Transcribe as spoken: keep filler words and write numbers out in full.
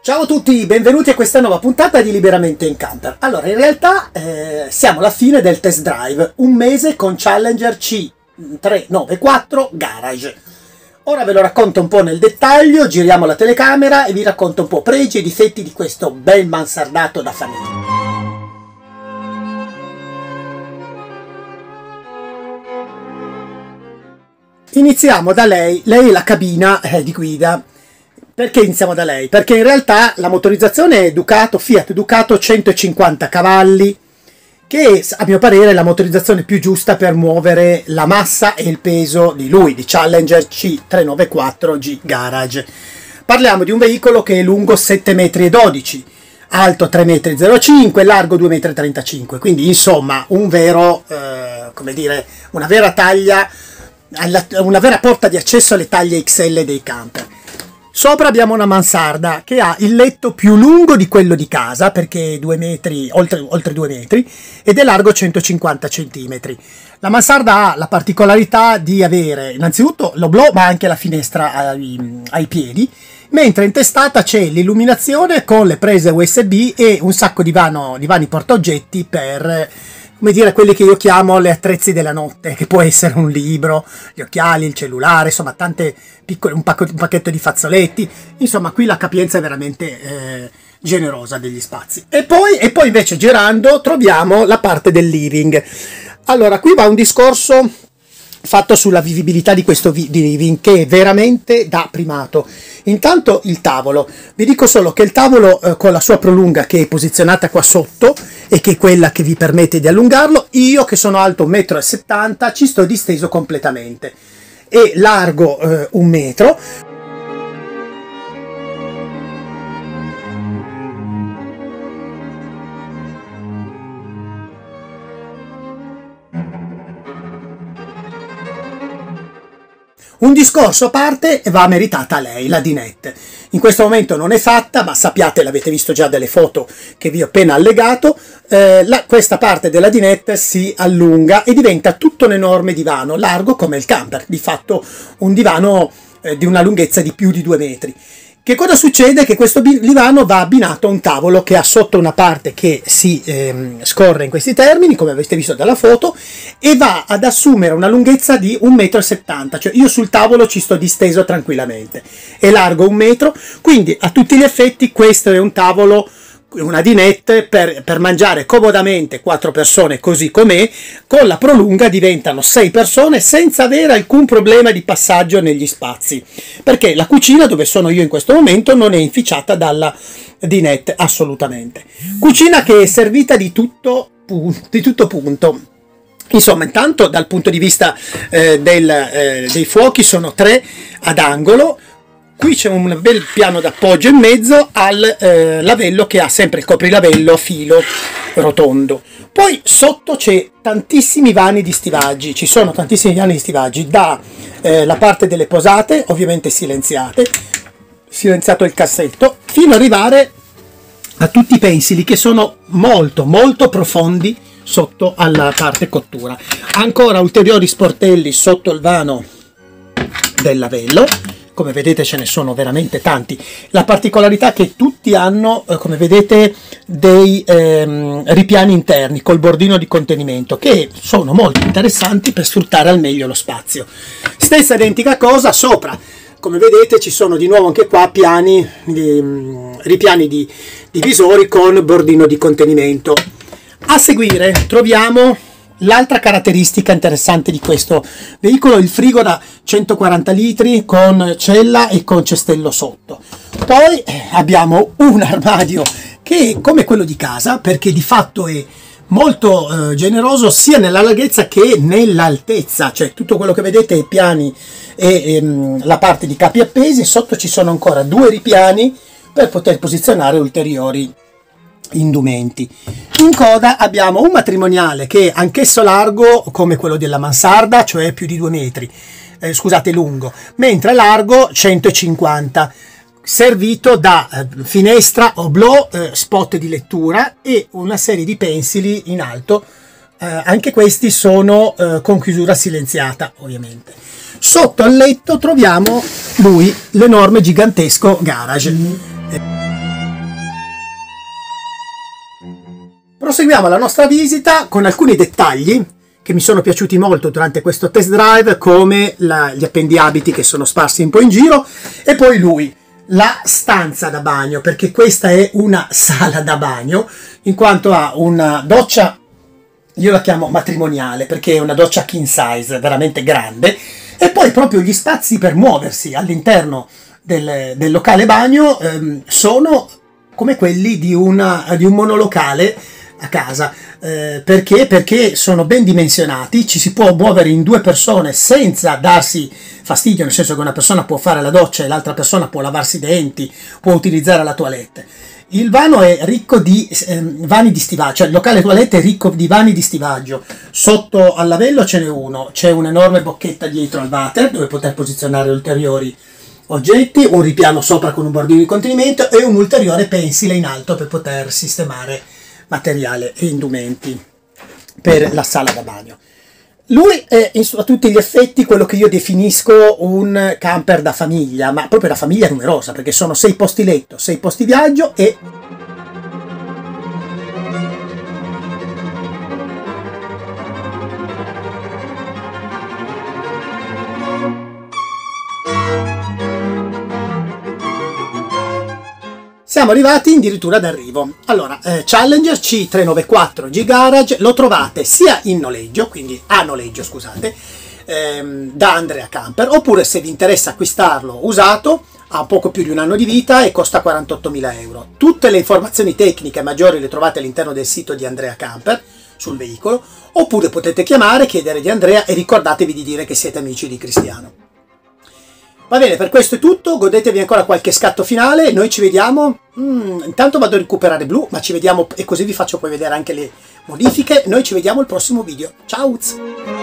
Ciao a tutti, benvenuti a questa nuova puntata di Liberamente in Camper. Allora, in realtà eh, siamo alla fine del test drive, un mese con Challenger C tre nove quattro Garage. Ora ve lo racconto un po' nel dettaglio, giriamo la telecamera e vi racconto un po' pregi e difetti di questo bel mansardato da famiglia. Iniziamo da lei, lei è la cabina eh, di guida. Perché iniziamo da lei? Perché in realtà la motorizzazione è Ducato, Fiat Ducato centocinquanta cavalli, che a mio parere è la motorizzazione più giusta per muovere la massa e il peso di lui, di Challenger C tre nove quattro G Garage. Parliamo di un veicolo che è lungo sette metri e dodici, alto tre metri e zero cinque, largo due metri e trentacinque, quindi insomma un vero, eh, come dire, una vera taglia, una vera porta di accesso alle taglie X L dei camper. Sopra abbiamo una mansarda che ha il letto più lungo di quello di casa, perché è due metri, oltre, oltre due metri, ed è largo centocinquanta centimetri. La mansarda ha la particolarità di avere innanzitutto l'oblò, ma anche la finestra ai, ai piedi, mentre in testata c'è l'illuminazione con le prese U S B e un sacco di, vano, di vani portaoggetti per, come dire, quelli che io chiamo le attrezzi della notte, che può essere un libro, gli occhiali, il cellulare, insomma tante piccole, un, pacco, un pacchetto di fazzoletti. Insomma, qui la capienza è veramente eh, generosa degli spazi. E poi, e poi invece girando troviamo la parte del living. Allora, qui va un discorso fatto sulla vivibilità di questo living, che è veramente da primato. Intanto il tavolo, vi dico solo che il tavolo eh, con la sua prolunga, che è posizionata qua sotto e che è quella che vi permette di allungarlo, io che sono alto un metro e settanta ci sto disteso completamente, e largo eh, un metro. Un discorso a parte va meritata a lei, la dinette. In questo momento non è fatta, ma sappiate, l'avete visto già dalle foto che vi ho appena allegato, eh, la, questa parte della dinette si allunga e diventa tutto un enorme divano, largo come il camper, di fatto un divano eh, di una lunghezza di più di due metri. Che cosa succede? Che questo divano va abbinato a un tavolo che ha sotto una parte che si ehm, scorre in questi termini, come avete visto dalla foto, e va ad assumere una lunghezza di un metro e settanta, cioè io sul tavolo ci sto disteso tranquillamente. È largo un metro, quindi a tutti gli effetti questo è un tavolo, una dinette per, per mangiare comodamente quattro persone così com'è. Con la prolunga diventano sei persone senza avere alcun problema di passaggio negli spazi, perché la cucina, dove sono io in questo momento, non è inficiata dalla dinette assolutamente. Cucina che è servita di tutto, di tutto punto. Insomma, intanto dal punto di vista eh, del, eh, dei fuochi sono tre ad angolo. Qui c'è un bel piano d'appoggio in mezzo al eh, lavello, che ha sempre il coprilavello a filo rotondo. Poi sotto c'è tantissimi vani di stivaggi, ci sono tantissimi vani di stivaggi, da eh, la parte delle posate, ovviamente silenziate, silenziato il cassetto, fino ad arrivare a tutti i pensili, che sono molto molto profondi sotto alla parte cottura. Ancora ulteriori sportelli sotto il vano del lavello. Come vedete ce ne sono veramente tanti. La particolarità è che tutti hanno, eh, come vedete, dei ehm, ripiani interni col bordino di contenimento, che sono molto interessanti per sfruttare al meglio lo spazio. Stessa identica cosa sopra. Come vedete ci sono di nuovo anche qua piani di, ripiani di, di visori con bordino di contenimento. A seguire troviamo l'altra caratteristica interessante di questo veicolo, il frigo da centoquaranta litri con cella e con cestello sotto. Poi abbiamo un armadio che è come quello di casa, perché di fatto è molto eh, generoso sia nella larghezza che nell'altezza, cioè tutto quello che vedete è piani e ehm, la parte di capi appesi. Sotto ci sono ancora due ripiani per poter posizionare ulteriori indumenti. In coda abbiamo un matrimoniale che è anch'esso largo come quello della mansarda, cioè più di due metri, eh, scusate, lungo, mentre largo centocinquanta, servito da eh, finestra, oblò, eh, spot di lettura e una serie di pensili in alto. Eh, anche questi sono eh, con chiusura silenziata, ovviamente. Sotto al letto troviamo lui, l'enorme gigantesco garage. Mm. Proseguiamo la nostra visita con alcuni dettagli che mi sono piaciuti molto durante questo test drive, come la, gli appendiabiti che sono sparsi un po' in giro, e poi lui, la stanza da bagno, perché questa è una sala da bagno, in quanto ha una doccia, io la chiamo matrimoniale, perché è una doccia king size, veramente grande, e poi proprio gli spazi per muoversi all'interno del, del locale bagno ehm, sono come quelli di, una, di un monolocale a casa. Eh, perché? Perché sono ben dimensionati, ci si può muovere in due persone senza darsi fastidio, nel senso che una persona può fare la doccia e l'altra persona può lavarsi i denti, può utilizzare la toilette. Il vano è ricco di eh, vani di stivaggio, cioè il locale toilette è ricco di vani di stivaggio. Sotto al lavello ce n'è uno, c'è un'enorme bocchetta dietro al water dove poter posizionare ulteriori oggetti, un ripiano sopra con un bordino di contenimento e un ulteriore pensile in alto per poter sistemare materiale e indumenti per la sala da bagno. Lui è a tutti gli effetti quello che io definisco un camper da famiglia, ma proprio da famiglia numerosa, perché sono sei posti letto, sei posti viaggio e siamo arrivati addirittura d'arrivo. Allora, eh, Challenger C trecentonovantaquattro G-Garage lo trovate sia in noleggio, quindi a noleggio, scusate, ehm, da Andrea Camper, oppure se vi interessa acquistarlo usato, ha poco più di un anno di vita e costa quarantottomila euro. Tutte le informazioni tecniche maggiori le trovate all'interno del sito di Andrea Camper, sul veicolo, oppure potete chiamare, chiedere di Andrea e ricordatevi di dire che siete amici di Cristiano. Va bene, per questo è tutto, godetevi ancora qualche scatto finale, noi ci vediamo, mm, intanto vado a recuperare Blu, ma ci vediamo, e così vi faccio poi vedere anche le modifiche, noi ci vediamo al prossimo video, ciao!